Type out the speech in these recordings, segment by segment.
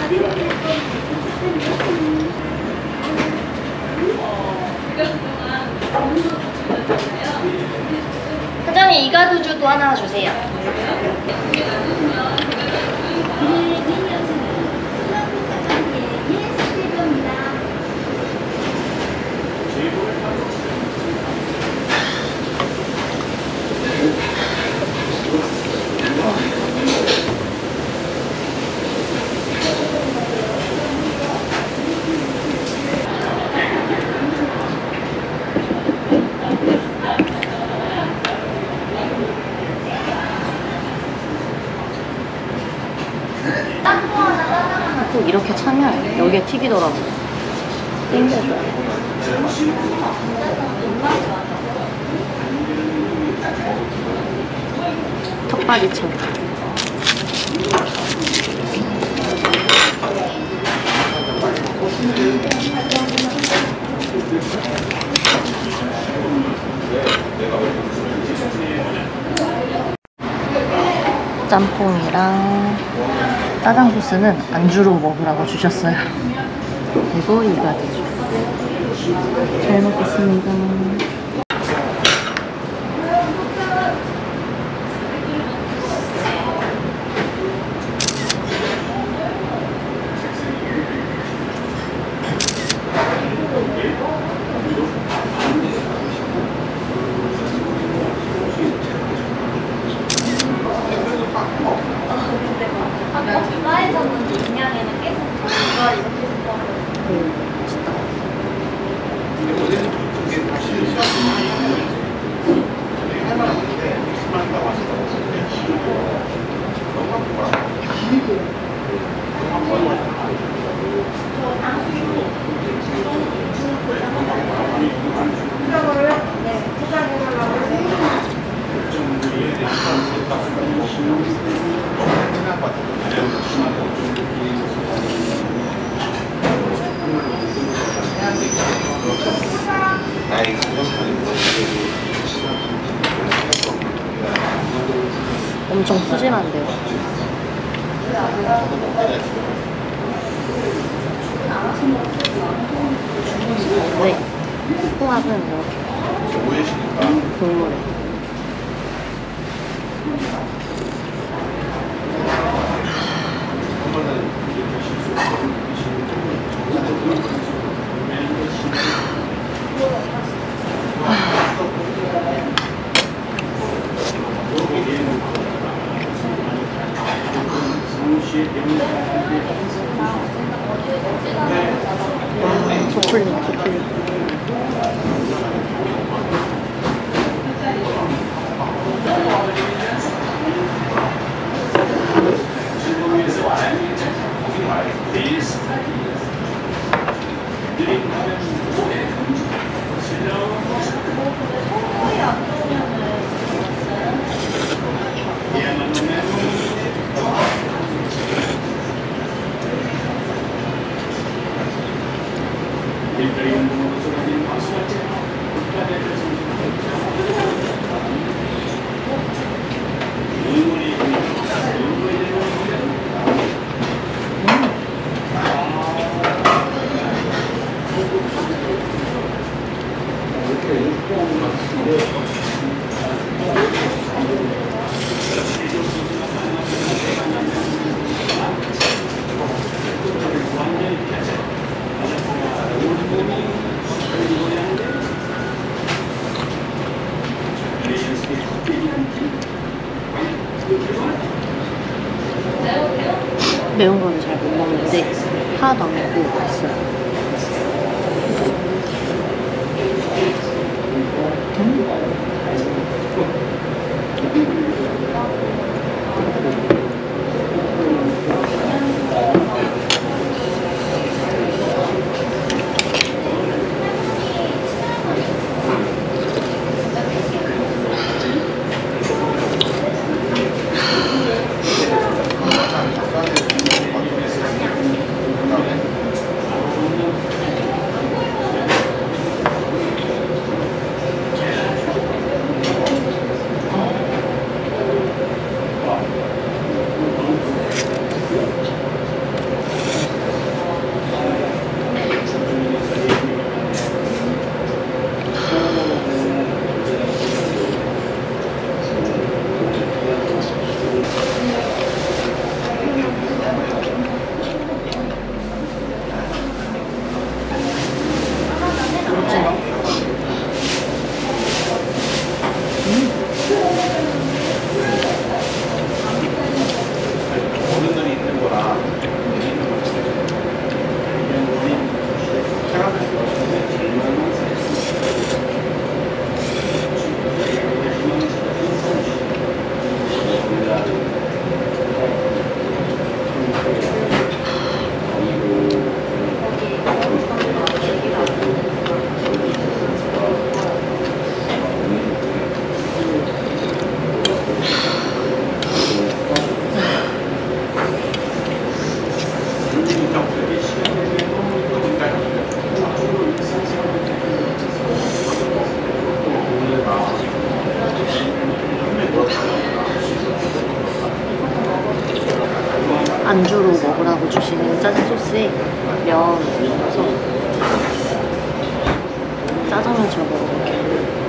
사장님 이가두주도 하나 주세요. 꼭 이렇게 차면 여기에 튀기더라고. 땡겨줘요. 턱받이처럼. 짬뽕이랑 짜장 소스는 안주로 먹으라고 주셨어요. 그리고 이가두주. 잘 먹겠습니다. 엄청 푸짐한데요. 네, 홍합은 이렇게 국물에. 초콜릿. 매운 거는 잘 못 먹는데 하나도 안 먹고 맛있어요. 안주로 먹으라고 주시는 짜장 소스에 면 넣어서 짜장면처럼 먹어볼게요.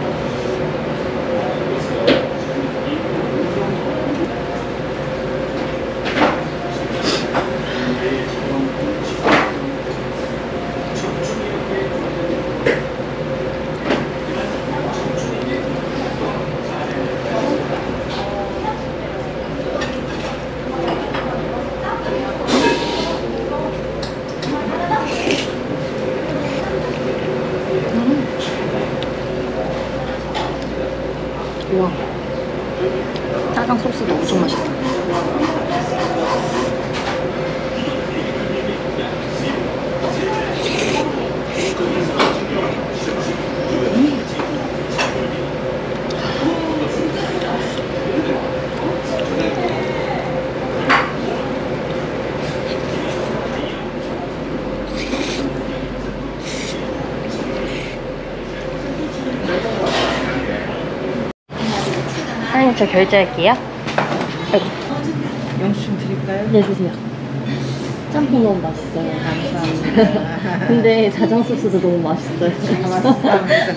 우와, 짜장 소스도 엄청 맛있다. 사장님, 저 결제할게요. 영수증 드릴까요? 네, 주세요. 짬뽕 너무 맛있어요. 감사합니다. 근데 자장 소스도 너무 맛있어요. 감사합니다.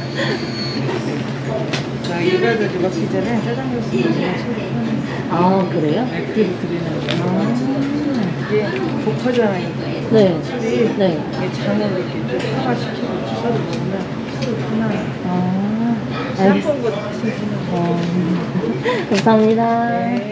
저 이걸 가지고 먹기 전에 짜장 소스 그냥 소금 아, 그래요? 액기로 드리는 거예요. 이게 복화잖아요. 네. 술이 네. 이게 장을 이렇게 좀 사과시키고 썰어 먹으면 술이 편안해요. 아, 알겠습니다. 짬뽕 같은 거 드시는 거. 감사합니다. 네.